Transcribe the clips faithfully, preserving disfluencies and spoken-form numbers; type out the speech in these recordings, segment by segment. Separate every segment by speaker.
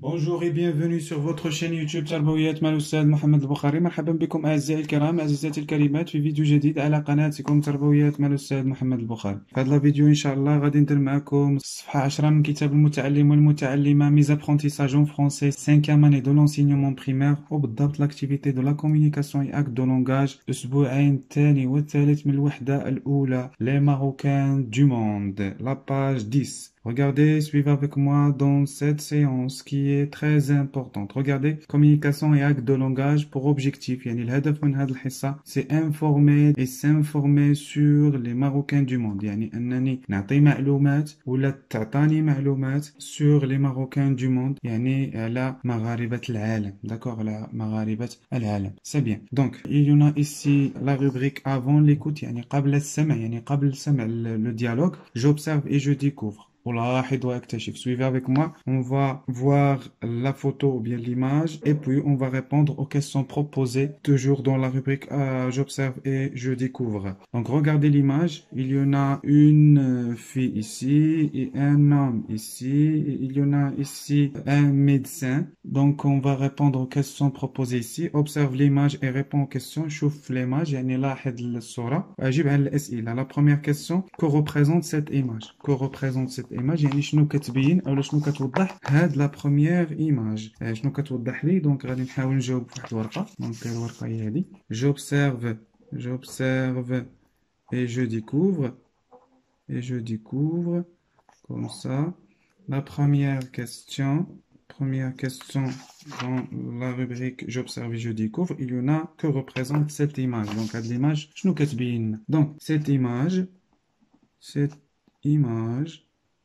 Speaker 1: Bonjour et bienvenue sur votre chaîne يوتيوب تربويات مع الأستاذ محمد البخاري. مرحبا بكم أعزائي الكرام عزيزاتي الكريمات في فيديو جديد على قناتكم تربويات مع الأستاذ محمد البخاري. في هذا الفيديو إن شاء الله غادي ندير معكم الصفحة عشرة من كتاب المتعلم والمتعلمة ميز apprentissage en français cinquième année de l'enseignement primaire وبالضبط l'activité de la communication et acte de langage أسبوعين الثاني والثالث من الوحدة الأولى les Marocains du monde, la page dix. Regardez, suivez avec moi dans cette séance qui est très importante. Regardez, communication et acte de langage pour objectif. يعني الهدف من هذه الحصة c'est informer et s'informer sur les Marocains du monde. يعني أنني نعطي معلومات ولا تعطاني معلومات sur les Marocains du monde. يعني على مغاربة العالم. D'accord, على مغاربة العالم. C'est bien. Donc, il y en a ici la rubrique avant l'écoute. يعني قبل السمع. يعني قبل سمع le dialogue. J'observe et je découvre. Suivez avec moi, on va voir la photo ou bien l'image et puis on va répondre aux questions proposées toujours dans la rubrique euh, j'observe et je découvre. Donc regardez l'image, il y en a une fille ici et un homme ici, et il y en a ici un médecin. Donc on va répondre aux questions proposées ici. Observe l'image et réponds aux questions. شوف l'image يعني لاحظ الصورة أجيب على الأسئلة. La première question, que représente cette image? Que représente cette image يعني شنو كتبين أو شنو كتوضح هاد لا بروميير إيماج شنو كتوضح لي. دونك غادي نحاول نجاوب في واحد الورقة. دونك الورقة هي هادي. J'observe, j'observe et je découvre et je découvre comme ça. La première question, première question dans la rubrique j'observe et je découvre, il y en a que représente cette image. Donc à l'image شنو كتبين. Donc cette image, cette image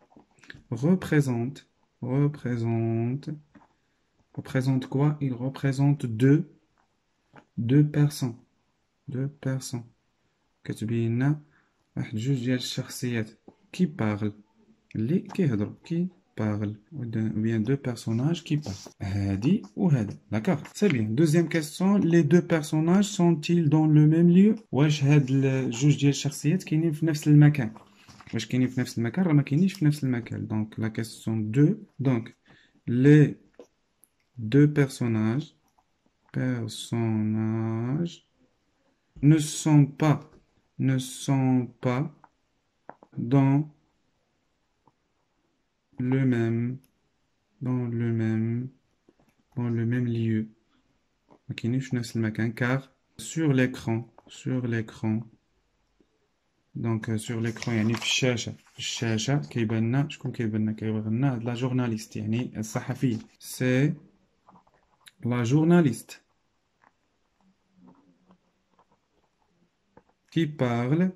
Speaker 1: représente, représente, représente quoi? Il représente deux, deux personnes, deux personnes. كتبين لنا واحد جوج ديال الشخصيات qui parlent, اللي كيهضروا qui parlent, ou bien deux personnages qui parlent. هادي وهذا. D'accord, c'est bien. Deuxième question, les deux personnages sont-ils dans le même lieu? واش هاد الجوج ديال الشخصيات كاينين في نفس المكان؟ واش كاينين في نفس المكان؟ راه ما كاينينش في نفس المكان. Donc la question deux. Donc les deux personnages personnages ne sont pas ne sont pas dans le même dans le même dans le même lieu. ما كاينينش في نفس المكان car sur l'écran sur l'écran donc euh, sur l'écran يعني في الشاشة في الشاشة كيبان لنا شكون كيبان لنا كيبان لنا لا جورناليست يعني الصحفية. سي لا journaliste qui parle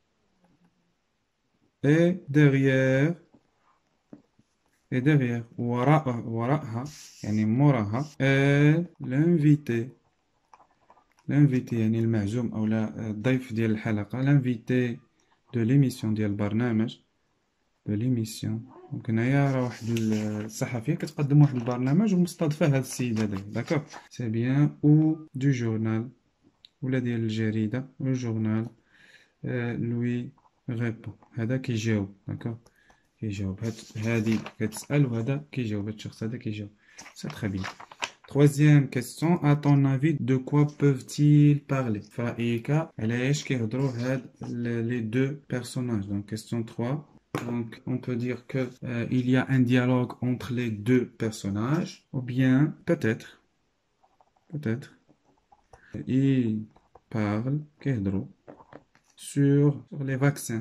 Speaker 1: et derrière et derrière وراء وراءها يعني موراها et l'invité l'invité يعني المعزوم أو لا الضيف ديال الحلقة l'invité de l'émission ديال البرنامج de l'émission. دونك هنايا راه واحد الصحفية كتقدم واحد البرنامج ومستضفة هاد السيد هذا. داكوغ سي بيان. او دو جورنال ولا ديال الجريدة او جورنال لوي ريبون. هذا كيجاوب. داكوغ كيجاوب. هاد هادي كتسأل وهذا كيجاوب. هاد الشخص هذا كيجاوب. سي تري بيان. Troisième question, à ton avis, de quoi peuvent-ils parler? فرأيك علاش كيهضروا هاد les deux personnages. Donc question trois. Donc on peut dire que euh, il y a un dialogue entre les deux personnages ou bien peut-être peut-être ils parlent كيهضروا sur sur les vaccins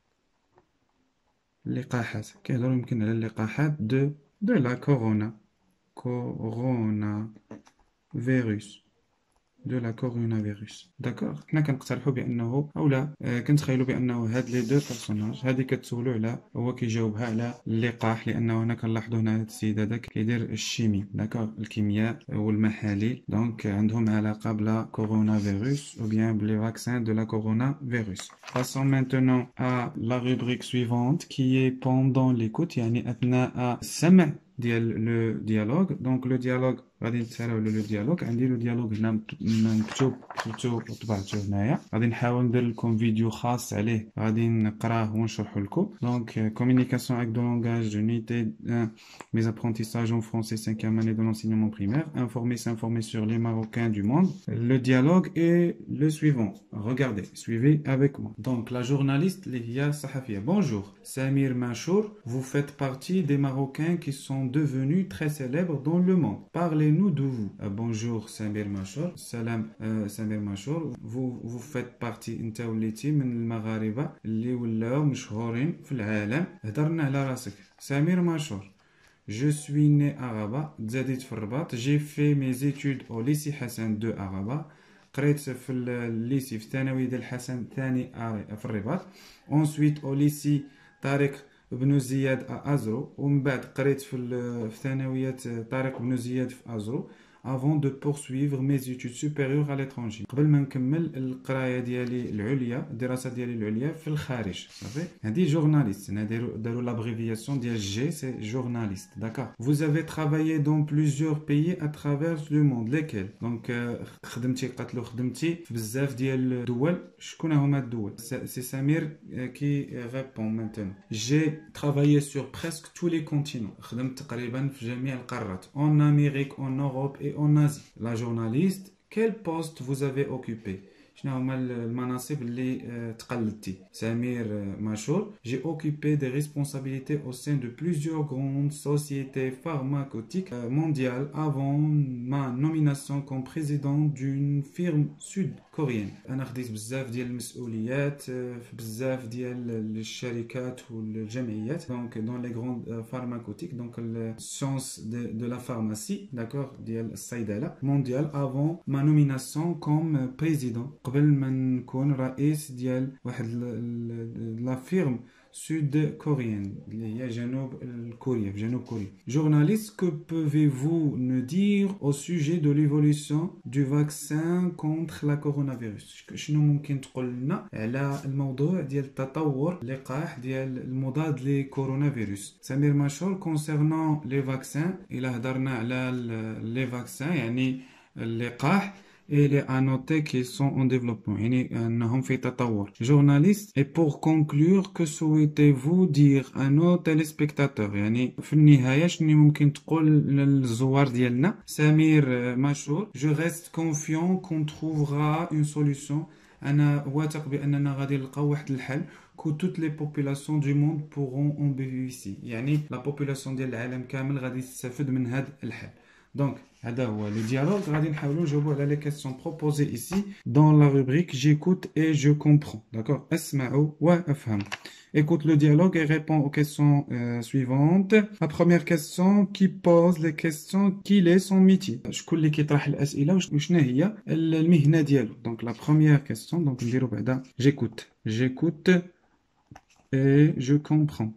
Speaker 1: اللقاحات. كيهضروا يمكن على اللقاحات de de la corona coronavirus de la coronavirus. داكوغ حنا كنقترحوا بانه اولا آه كنتخيلوا بانه هاد لي دو بيرسوناج هادي كتسولوا على هو كيجاوبها على اللقاح لانه هنا كنلاحظوا هنا هاد السيد هذا كيدير الشيمي. داكوغ الكيمياء والمحاليل. دونك عندهم علاقه بلا كورونا فيروس ou bien les vaccins de la coronavirus. Passons maintenant à la rubrique suivante qui est pendant l'écoute يعني اثناء السمع ديال لو ديالوج. دونك لو ديالوج غادي نتسراو لو ديالوج. عندي لو ديالوج هنا مكتوب، كتبتو وطبعتو هنايا. غادي نحاول ندير لكم فيديو خاص عليه غادي نقراه ونشرحو لكم. دونك communication avec de langage unité un, mes apprentissages en français cinquième année de l'enseignement primaire, informer s'informer sur les Marocains du monde. Le dialogue est le suivant, regardez, suivez avec moi. Donc la journaliste Lihia Sahafia, bonjour Samir Machour, vous faites partie des Marocains qui sont devenus très célèbres dans le monde. Parlez-nous de vous. Euh, bonjour Samir Machour, salam euh, Samir Machour, vous, vous faites partie انت وليتي من المغاربة اللي ولاو مشهورين في العالم. هضرنا على راسك. سمير مشهور. Je suis né à Rabat, تزاديت في الرباط. J'ai fait mes études au lycée Hassan deux à Rabat. قريت في الليسي في الثانوي ديال الحسن الثاني في الرباط. Ensuite au lycée طارق بن زياد à Azrou. ومن بعد قريت في الثانوية طارق بن زياد في أزرو. avant de poursuivre mes études supérieures à l'étranger. قبل ما نكمل القرايه ديالي العليا، الدراسه ديالي العليا في الخارج. صافي، هذه جورناليست. هنا داروا داروا لابريفياسيون ديال جي، سي جورناليست. داكور. Vous avez travaillé dans plusieurs pays à travers le monde. lesquels؟ دونك خدمتي، قالت له خدمتي في بزاف ديال الدول. شكون هما الدول؟ سي سمير كي ريبون مانتون. J'ai travaillé sur presque tous les continents. خدمت تقريبا في جميع القارات. En Amérique, en Europe et en Asie. La journaliste, quel poste vous avez occupé? شنو هما المناصب اللي تقلدتي؟ سمير مشهور. J'ai occupé des responsabilités au sein de plusieurs grandes sociétés pharmaceutiques mondiales avant ma nomination comme président d'une firme sud-coréenne. أنا خديت بزاف ديال المسؤوليات في بزاف ديال الشركات والجمعيات. Donc dans les grandes pharmaceutiques, donc la science de, de la pharmacie, d'accord, ديال الصيدلة mondiale avant ma nomination comme président. قبل ما نكون رئيس ديال واحد لا فيرم سود كوريين اللي هي جنوب كوريا، في جنوب كوريا. Journaliste, que pouvez-vous nous dire au sujet de l'évolution du vaccin contre la coronavirus؟ شنو ممكن تقول لنا على الموضوع ديال التطور اللقاح ديال المضاد لكورونا فيروس؟ سمير مشهور. concernant les vaccins، الى هضرنا على لي فاكسان يعني اللقاح، et les à noter qu'ils sont en développement، يعني أنهم في تطور. Journaliste. Et pour conclure, que souhaitez-vous dire à nos téléspectateurs؟ يعني في النهاية شنو ممكن تقول للزوار ديالنا؟ سمير مشهور. Je reste confiant qu'on trouvera une solution. أنا واثق بأننا غادي نلقاو واحد الحل. que toutes les populations du monde pourront en bénéficier، يعني la population ديال العالم كامل غادي تستافد من هذا الحل. Donc, هذا هو le dialogue. غادي نحاولوا نجاوبوا على les questions proposées ici dans la rubrique j'écoute et je comprends. D'accord? اسمعوا وافهموا. Écoute le dialogue et réponds aux questions euh, suivantes. La première question, qui pose les questions, qui est son métier؟ شكون اللي كيطرح الأسئلة وشنو هي المهنة ديالو؟ Donc la première question، donc نديرو بعدا j'écoute. J'écoute et je comprends.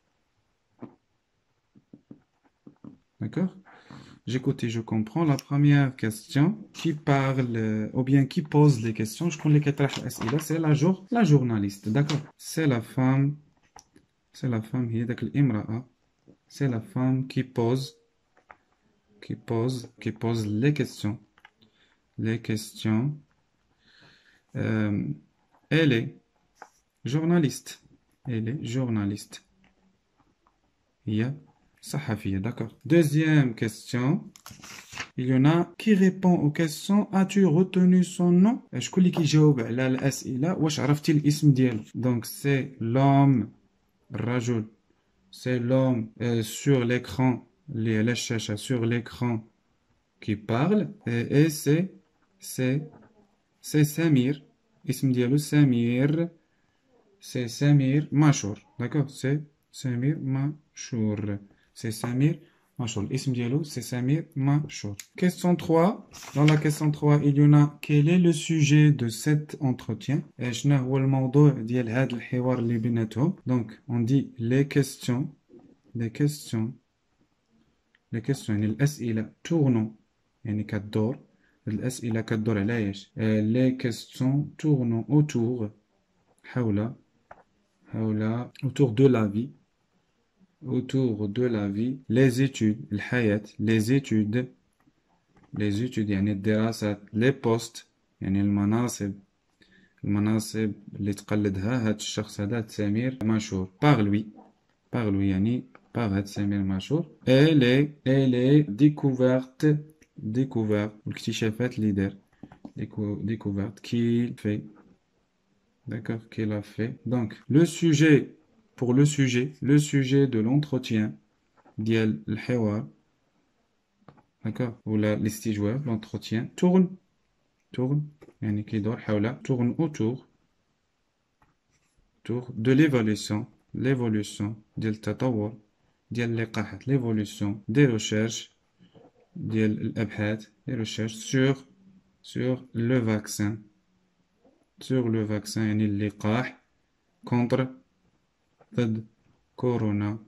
Speaker 1: D'accord? J'écoute et je comprends. La première question, qui parle euh, ou bien qui pose les questions, je connais que c'est la jour, la journaliste, d'accord? C'est la femme, c'est la femme, c'est la femme qui pose, qui pose, qui pose les questions, les questions. Euh, elle est journaliste, elle est journaliste. Yeah. Sahafia, d'accord. Deuxième question. Il y en a qui répond aux questions. As-tu retenu son nom? Je connais qui جاوب على الأسئلة. واش عرفتي الاسم ديالو؟ Donc c'est l'homme الرجل. C'est l'homme euh, sur l'écran, les على الشاشة sur l'écran qui parle. Et, et c'est c'est c'est Samir. اسم ديالو سمير. C'est Samir Machour. D'accord? C'est Samir Machour. C'est Samir Machour. الاسم ديالو c'est Samir Machour. Question trois. Dans la question trois, il y en a quel est le sujet de cet entretien? شنو هو الموضوع ديال هذا الحوار اللي بيناتهم؟ Donc on dit les questions, les questions, les questions يعني الأسئلة tournant يعني كتدور. الأسئلة كتدور على ايش؟ Les questions tournant autour حول حول autour de la vie. autour de la vie, les études, الحياة, les études, les études يعني الدراسات, les postes, يعني المناصب, المناصب اللي تقلدها هاد الشخص هذا سمير مشهور. par lui, par lui يعني par هاد سمير مشهور. et les, et les découvertes, découvertes, والاكتشافات اللي دار, découvertes qu'il fait. D'accord, qu'il a fait. Donc, le sujet, pour le sujet, le sujet de l'entretien, ديال الحوار, d'accord, ou la الاستجواب, l'entretien, tourne, tourne, يعني كيدور حول, tourne autour, autour de l'évolution, l'évolution, ديال التطور, ديال اللقاحات, l'évolution, des recherches, ديال الأبحاث, des recherches sur, sur le vaccin, sur le vaccin, يعني اللقاح contre ضد كورونا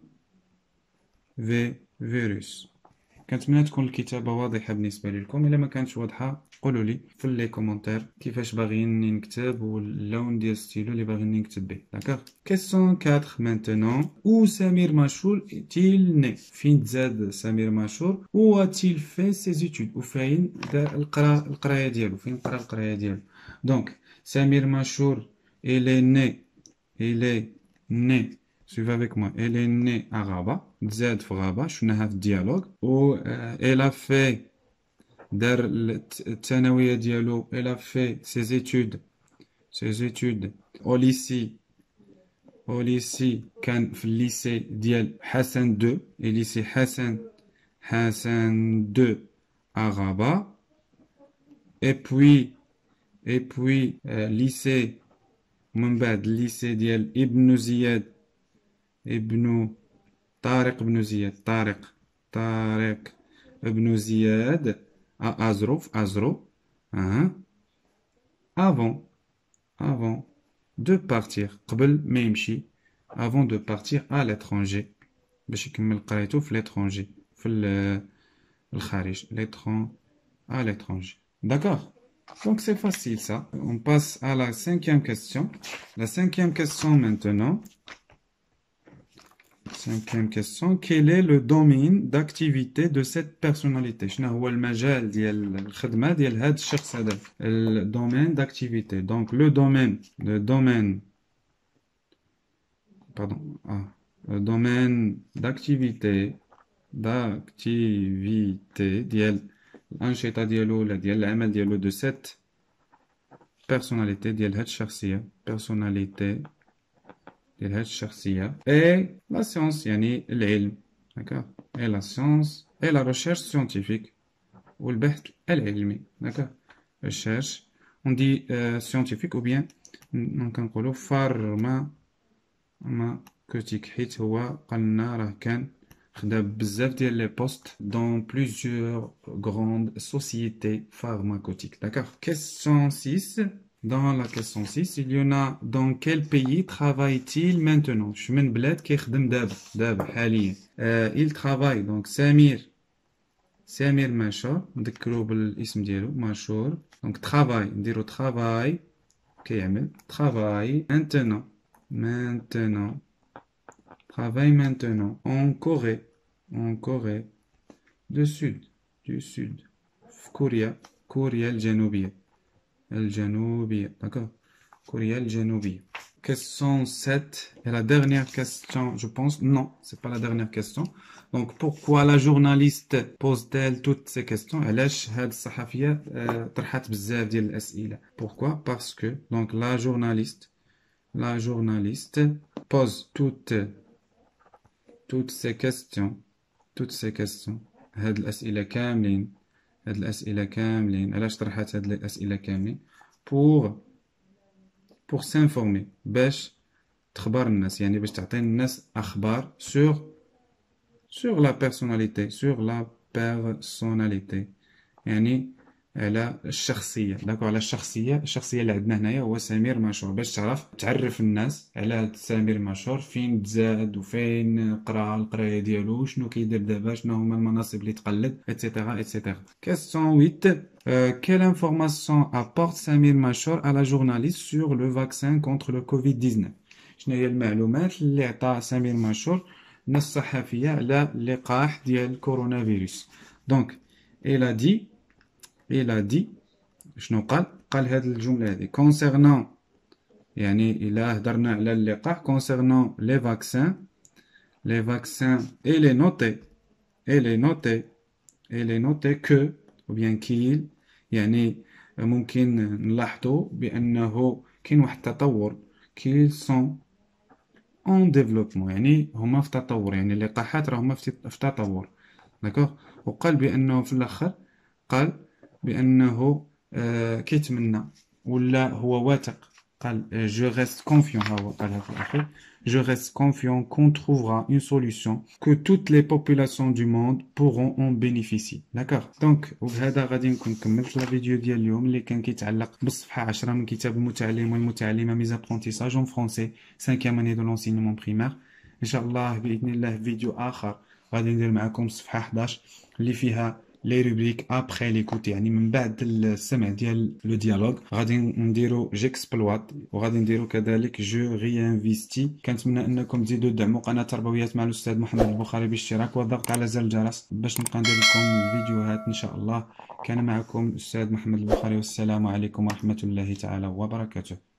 Speaker 1: في فيروس. كنتمنى تكون الكتابة واضحة بالنسبة لكم. إلا ما كانتش واضحة قولوا لي في لي كومونتير كيفاش باغيين نكتب واللون ديال ستيلو اللي باغيين نكتب به. داكوغ. كيسيون أربعة maintenant. Où سمير مشهور est-il né؟ فين تزاد سمير مشهور؟ Où a-t-il fait ses études؟ وفين دار القرا القراية ديالو؟ فين قرا القراية ديالو؟ دونك سمير مشهور il est né il est né. Suivez avec moi. Elle est née à Rabat. تزاد في غابة. شفناها في الديالوج. و elle a fait دار الثانوية ديالو. Elle a fait ses études ses études au lycée au lycée كان في الليسي ديال حسن deux et lycée حسن حسن deux à Rabat. Et puis et puis euh, lycée من بعد الليسي ديال ابن زياد ابن طارق بن زياد طارق طارق ابن زياد أزرو في أزرو أه. avant avant de partir قبل ما يمشي avant de partir à l'étranger باش يكمل قرايته في l'étranger في الخارج l'étranger à l'étranger. D'accord. Donc c'est facile ça. On passe à la cinquième question. La cinquième question maintenant. Cinquième question. Quel est le domaine d'activité de cette personnalité? شنو هو المجال ديال الخدمة ديال هاد الشخص هذا؟ Le domaine d'activité. Donc le domaine, le domaine, pardon, ah, le domaine d'activité, d'activité ديال الأنشطة ديالو ولا ديال العمل ديالو de cette personnalité ديال هاد الشخصية personnalité ديال هاد الشخصية et la science يعني العلم. d'accord et la science et la recherche scientifique والبحث العلمي. d'accord recherche on dit euh, scientifique ou bien كنقولوا pharmaceutique حيت هو قالنا راه كان خدا بزاف ديال لي بوست dans plusieurs grandes sociétés pharmaceutiques. D'accord. Question six. Dans la question six, il y en a dans quel pays travaille-t-il maintenant? شمن بلاد كيخدم دابا دابا حاليا. euh, il travaille donc سمير سمير مشهور نذكروا بالاسم ديالو مشهور. donc travaille نديرو travail كيعمل travaille maintenant maintenant travaille maintenant en Corée en Corée du Sud du Sud في كوريا كوريا الجنوبية الجنوبية. d'accord كوريا الجنوبية. question sept et la dernière question je pense. non c'est pas la dernière question. donc pourquoi la journaliste pose-t-elle toutes ces questions؟ علاش هاد الصحفية طرحت بزاف ديال الأسئلة؟ pourquoi parce que donc la journaliste la journaliste pose toutes toutes ces questions toutes ces questions هاد الأسئلة كاملين هاد الأسئلة كاملين علاش طرحت هاد الأسئلة كاملين؟ pour pour s'informer باش تخبر الناس يعني باش تعطي الناس أخبار sur sur la personnalité sur la personnalité يعني على الشخصية. داكو على الشخصية الشخصية اللي عندنا هنايا هو سمير مشهور باش تعرف تعرف الناس على هاد سمير مشهور فين تزاد وفين قرا القراية ديالو شنو كيدير دابا شنو هما المناصب اللي تقلد etc etc. question huit. euh, quelle information apporte Samir Machor à la journaliste sur le vaccin contre le covid dix-neuf؟ شنو هي المعلومات اللي عطا سمير مشهور نص صحفية على اللقاح ديال كورونا فيروس. دونك إلا دي إلا دي شنو قال؟ قال هاد الجملة هادي concernant، يعني إلا هدرنا على اللقاح concernant les vaccins les vaccins et les noter et les noter et les noter que ou bien qu'il، يعني ممكن نلاحظوا بأنه كاين واحد التطور qu'ils sont en développement، يعني هما في تطور، يعني اللقاحات راهما في تطور. داكوغ. وقال بأنه في الآخر قال بأنه آه كيتمنى ولا هو واثق، قال je reste confiant، ها هو قالها في الأخير je reste confiant qu'on trouvera une solution que toutes les populations du monde pourront en bénéficier. داكوغ. دونك وبهذا غادي نكون كملت لا فيديو ديال اليوم اللي كان كيتعلق بالصفحة عشرة من كتاب المتعلم والمتعلمة ميز ابرونتيساج اون فرونسي cinquième année de l'enseignement primaire. إن شاء الله بإذن الله فيديو آخر غادي ندير معكم صفحة حداش اللي فيها لي روبريك ابخي ليكوت، يعني من بعد السمع ديال لو ديالوغ غادي نديرو جيكسبلوات وغادي نديرو كذلك جو ريانفيستي. كنتمنى انكم تزيدوا تدعموا قناه تربويات مع الاستاذ محمد البخاري بالاشتراك والضغط على زر الجرس باش نبقى ندير لكم الفيديوهات ان شاء الله. كان معكم الاستاذ محمد البخاري، والسلام عليكم ورحمه الله تعالى وبركاته.